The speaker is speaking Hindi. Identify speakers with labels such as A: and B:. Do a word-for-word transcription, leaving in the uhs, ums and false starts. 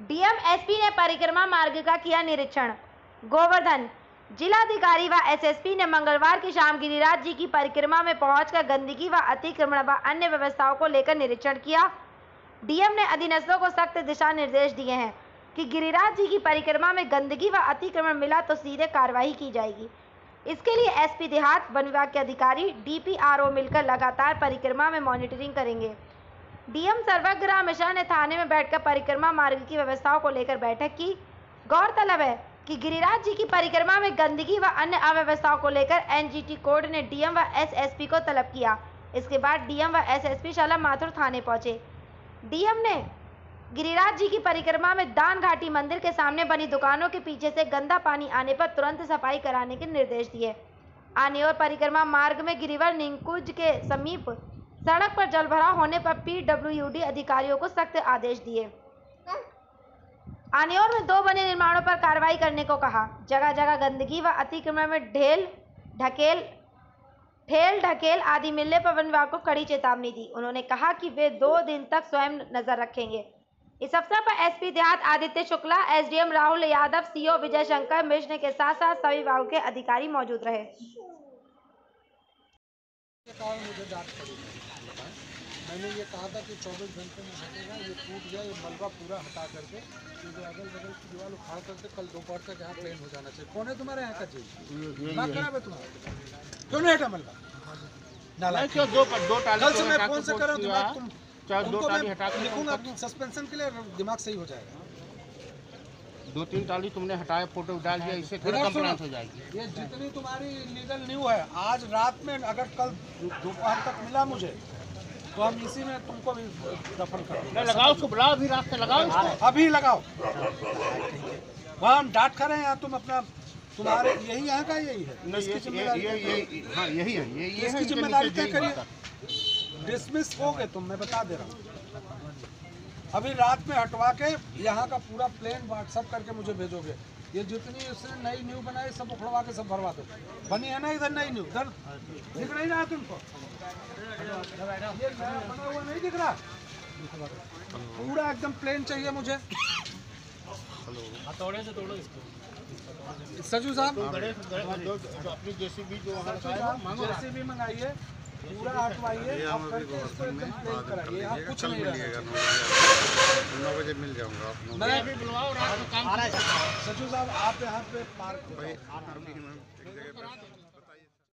A: डीएम एसपी ने परिक्रमा मार्ग का किया निरीक्षण। गोवर्धन जिलाधिकारी व एसएसपी ने मंगलवार की शाम गिरिराज जी की परिक्रमा में पहुंचकर गंदगी व अतिक्रमण व अन्य व्यवस्थाओं को लेकर निरीक्षण किया। डीएम ने अधिनस्थों को सख्त दिशा निर्देश दिए हैं कि गिरिराज जी की परिक्रमा में गंदगी व अतिक्रमण मिला तो सीधे कार्रवाई की जाएगी। इसके लिए एसपी देहात, वन विभाग के अधिकारी, डीपीआरओ मिलकर लगातार परिक्रमा में मॉनिटरिंग करेंगे। डीएम सर्वग्राम मिश्रा ने थाने में बैठकर परिक्रमा मार्ग की व्यवस्थाओं को लेकर बैठक की। गौरतलब है कि गिरिराज जी की परिक्रमा में गंदगी व अन्य अव्यवस्थाओं को लेकर एनजीटी कोर्ट ने डीएम व एसएसपी को तलब किया। इसके बाद डीएम व एसएसपी शाला माथुर थाने पहुंचे। डीएम ने गिरिराज जी की परिक्रमा में दान घाटी मंदिर के सामने बनी दुकानों के पीछे से गंदा पानी आने पर तुरंत सफाई कराने के निर्देश दिए। आने और परिक्रमा मार्ग में गिरिवर निकुंज के समीप सड़क पर जलभराव होने पर पीडब्ल्यूडी अधिकारियों को सख्त आदेश दिए। आनेर में दो बने निर्माणों पर कार्रवाई करने को कहा। जगह जगह गंदगी व अतिक्रमण में ढेल ढकेल ठेल ढकेल आदि मिलने पर वन विभाग को कड़ी चेतावनी दी। उन्होंने कहा कि वे दो दिन तक स्वयं नजर रखेंगे। इस अवसर पर एसपी देहात आदित्य शुक्ला, एसडीएम राहुल यादव, सीओ विजय शंकर मिश्र के साथ साथ सभी विभागों के अधिकारी मौजूद रहे।
B: मैंने ये कहा था कि चौबीस घंटे में हटेगा, ये टूट गया, ये मलबा पूरा हटा करके क्योंकि अगल बगल की दीवार उखाड़ करके कल दोपहर तक यहाँ प्लेन हो जाना चाहिए। कौन है तुम्हारे यहाँ का चीज? दिमाग खराब है तुम्हारा? क्यों नहीं हटा मलबा? नाला क्यों दो दो टाली कल से मैं फोन से कर रहा हूँ, दिमाग तुम दो टाली हटा के लिखूंगा सस्पेंशन के लिए, दिमाग सही हो जाएगा।
C: दो तीन टाली तुमने हटाया, फोटो डाल दिया, इससे थोड़ा कंप्लेंट हो जाएगी।
B: ये जितनी तुम्हारी लीगल न्यू है, आज रात में अगर कल दोपहर तक मिला मुझे तो हम इसी में तुमको भी दफन कर
C: लगाओ, उसको बुलाओ, अभी रास्ते लगाओ,
B: अभी लगाओ। वहाँ हम डांट खा रहे हैं, तुम अपना तुम्हारे यही यहाँ का यही है,
C: इसकी जिम्मेदारी हाँ यही है, ये ये
B: इसकी जिम्मेदारी क्या करिए। डिसमिस हो गए तुम, मैं बता दे रहा हूँ। अभी रात में हटवा के यहाँ का पूरा प्लेन व्हाट्सअप करके मुझे भेजोगे। ये जितनी उसने नई न्यू बनाई सब उखड़वा के सब भरवा दो। बनी है ना इधर नई न्यू, इधर दिख नहीं रहा तुमको? ये नया बना हुआ नहीं दिख रहा? पूरा एकदम प्लेन चाहिए मुझे।
C: हथौड़े से तोड़ो इसको।
B: सजू साहब
C: अपनी जेसीबी जो
B: जेसीबी मंगाइए, पूरा हटवाइए और करके इसको एकदम प्लेन कराइए। यहाँ कुछ नहीं रहेगा।
D: नौ बजे मिल जाऊंगा।
C: मैं भी बुलवाओ, रात में काम।
B: सजू साहब आप यहाँ पे पार्क